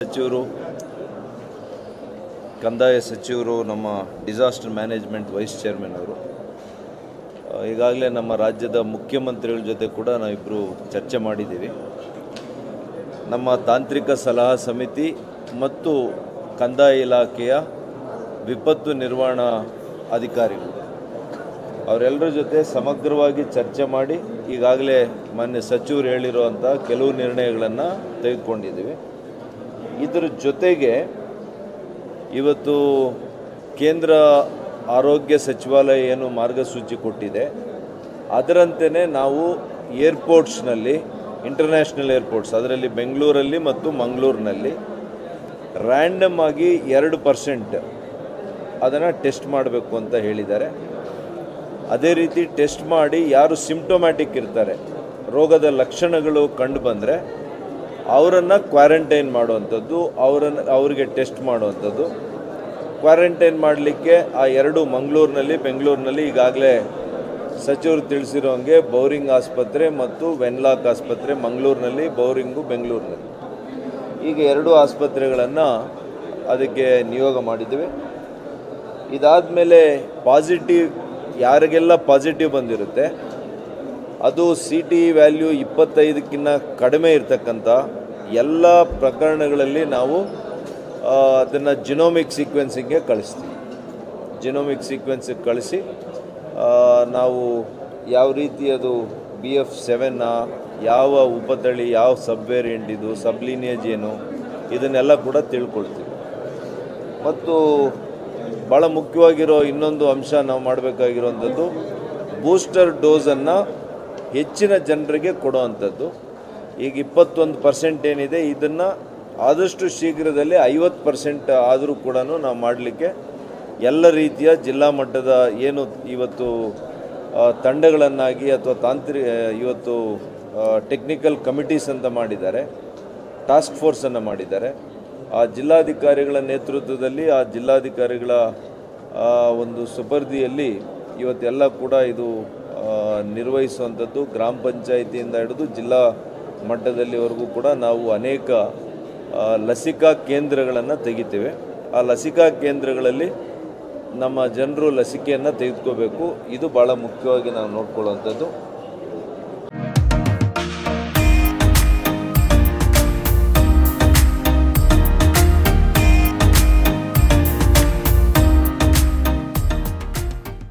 ಸಚಿವರು ಕಂದಾಯ ಸಚಿವರು ನಮ್ಮ ಡಿಸಾಸ್ಟರ್ ಮ್ಯಾನೇಜ್ಮೆಂಟ್ ವೈಸ್ ಚೇರ್ಮನ್ ಅವರು ಈಗಾಗಲೇ ನಮ್ಮ ರಾಜ್ಯದ ಮುಖ್ಯಮಂತ್ರಿಗಳ ಜೊತೆ ಕೂಡ ನಾವಿಬ್ಬರು ಚರ್ಚೆ ಮಾಡಿದ್ದೀವಿ. ನಮ್ಮ ತಾಂತ್ರಿಕ ಸಲಹಾ ಸಮಿತಿ ಮತ್ತು ಕಂದಾಯ ಇಲಾಖೆಯ ವಿಪತ್ತು ನಿರ್ವಹಣಾ ಅಧಿಕಾರಿಗಳು ಅವರೆಲ್ಲರ ಜೊತೆ ಸಮಗ್ರವಾಗಿ ಚರ್ಚೆ ಮಾಡಿ ಈಗಾಗಲೇ ಮಾನ್ಯ ಸಚಿವರು ಹೇಳಿರುವಂಥ ಕೆಲವು ನಿರ್ಣಯಗಳನ್ನು ತೆಗೆದುಕೊಂಡಿದ್ದೀವಿ. ಇದರ ಜೊತೆಗೆ ಇವತ್ತು ಕೇಂದ್ರ ಆರೋಗ್ಯ ಸಚಿವಾಲಯ ಏನು ಮಾರ್ಗಸೂಚಿ ಕೊಟ್ಟಿದೆ ಅದರಂತೆಯೇ ನಾವು ಏರ್ಪೋರ್ಟ್ಸ್ನಲ್ಲಿ ಇಂಟರ್ನ್ಯಾಷನಲ್ ಏರ್ಪೋರ್ಟ್ಸ್ ಅದರಲ್ಲಿ ಬೆಂಗಳೂರಲ್ಲಿ ಮತ್ತು ಮಂಗಳೂರಿನಲ್ಲಿ ರ್ಯಾಂಡಮ್ ಆಗಿ 2% ಅದನ್ನು ಟೆಸ್ಟ್ ಮಾಡಬೇಕು ಅಂತ ಹೇಳಿದ್ದಾರೆ. ಅದೇ ರೀತಿ ಟೆಸ್ಟ್ ಮಾಡಿ ಯಾರು ಸಿಂಪ್ಟೊಮ್ಯಾಟಿಕ್ ಇರ್ತಾರೆ, ರೋಗದ ಲಕ್ಷಣಗಳು ಕಂಡು ಬಂದರೆ ಅವರನ್ನು ಕ್ವಾರಂಟೈನ್ ಮಾಡುವಂಥದ್ದು, ಅವರಿಗೆ ಟೆಸ್ಟ್ ಮಾಡುವಂಥದ್ದು. ಕ್ವಾರಂಟೈನ್ ಮಾಡಲಿಕ್ಕೆ ಆ 2 ಮಂಗಳೂರಿನಲ್ಲಿ ಬೆಂಗಳೂರಿನಲ್ಲಿ ಈಗಾಗಲೇ ಸಚಿವರು ತಿಳಿಸಿರೋಂಗೆ ಬೌರಿಂಗ್ ಆಸ್ಪತ್ರೆ ಮತ್ತು ವೆನ್ಲಾಕ್ ಆಸ್ಪತ್ರೆ, ಮಂಗಳೂರಿನಲ್ಲಿ ಬೌರಿಂಗು, ಬೆಂಗಳೂರಿನಲ್ಲಿ ಈಗ 2 ಆಸ್ಪತ್ರೆಗಳನ್ನು ಅದಕ್ಕೆ ನಿಯೋಗ ಮಾಡಿದ್ದೀವಿ. ಇದಾದ ಮೇಲೆ ಪಾಸಿಟಿವ್ ಯಾರಿಗೆಲ್ಲ ಪಾಸಿಟಿವ್ ಬಂದಿರುತ್ತೆ ಅದು CT ವ್ಯಾಲ್ಯೂ 25ಕ್ಕಿಂತ ಕಡಿಮೆ ಇರತಕ್ಕಂಥ ಎಲ್ಲ ಪ್ರಕರಣಗಳಲ್ಲಿ ನಾವು ಅದನ್ನು ಜಿನೋಮಿಕ್ ಸೀಕ್ವೆನ್ಸಿಂಗ್ಗೆ ಕಳಿಸ್ತೀವಿ. ಜಿನೋಮಿಕ್ ಸೀಕ್ವೆನ್ಸಿಗೆ ಕಳಿಸಿ ನಾವು ಯಾವ ರೀತಿ ಅದು BF7 ಯಾವ ಉಪತಳಿ, ಯಾವ ಸಬ್ ವೇರಿಯಂಟ್, ಇದು ಸಬ್ ಲೀನಿಯೇಜ್ ಏನು, ಇದನ್ನೆಲ್ಲ ಕೂಡ ತಿಳ್ಕೊಳ್ತೀವಿ. ಮತ್ತು ಭಾಳ ಮುಖ್ಯವಾಗಿರೋ ಇನ್ನೊಂದು ಅಂಶ ನಾವು ಮಾಡಬೇಕಾಗಿರೋವಂಥದ್ದು ಬೂಸ್ಟರ್ ಡೋಸನ್ನು ಹೆಚ್ಚಿನ ಜನರಿಗೆ ಕೊಡುವಂಥದ್ದು. ಈಗ 21% ಏನಿದೆ ಇದನ್ನು ಆದಷ್ಟು ಶೀಘ್ರದಲ್ಲಿ 50% ಆದರೂ ಕೂಡ ನಾವು ಮಾಡಲಿಕ್ಕೆ ಎಲ್ಲ ರೀತಿಯ ಜಿಲ್ಲಾ ಮಟ್ಟದ ಏನು ಇವತ್ತು ತಂಡಗಳನ್ನಾಗಿ ಅಥವಾ ಇವತ್ತು ಟೆಕ್ನಿಕಲ್ ಕಮಿಟೀಸ್ ಅಂತ ಮಾಡಿದ್ದಾರೆ, ಟಾಸ್ಕ್ ಫೋರ್ಸನ್ನು ಮಾಡಿದ್ದಾರೆ. ಆ ಜಿಲ್ಲಾಧಿಕಾರಿಗಳ ನೇತೃತ್ವದಲ್ಲಿ ಆ ಜಿಲ್ಲಾಧಿಕಾರಿಗಳ ಒಂದು ಸುಪರ್ದಿಯಲ್ಲಿ ಇವತ್ತೆಲ್ಲ ಕೂಡ ಇದು ನಿರ್ವಹಿಸುವಂಥದ್ದು. ಗ್ರಾಮ ಪಂಚಾಯಿತಿಯಿಂದ ಹಿಡಿದು ಜಿಲ್ಲಾ ಮಟ್ಟದಲ್ಲಿವರೆಗೂ ಕೂಡ ನಾವು ಅನೇಕ ಲಸಿಕಾ ಕೇಂದ್ರಗಳನ್ನು ತೆಗಿತೇವೆ. ಆ ಲಸಿಕಾ ಕೇಂದ್ರಗಳಲ್ಲಿ ನಮ್ಮ ಜನರು ಲಸಿಕೆಯನ್ನು ತೆಗೆದುಕೋಬೇಕು. ಇದು ಭಾಳ ಮುಖ್ಯವಾಗಿ ನಾವು ನೋಡ್ಕೊಳ್ಳುವಂಥದ್ದು.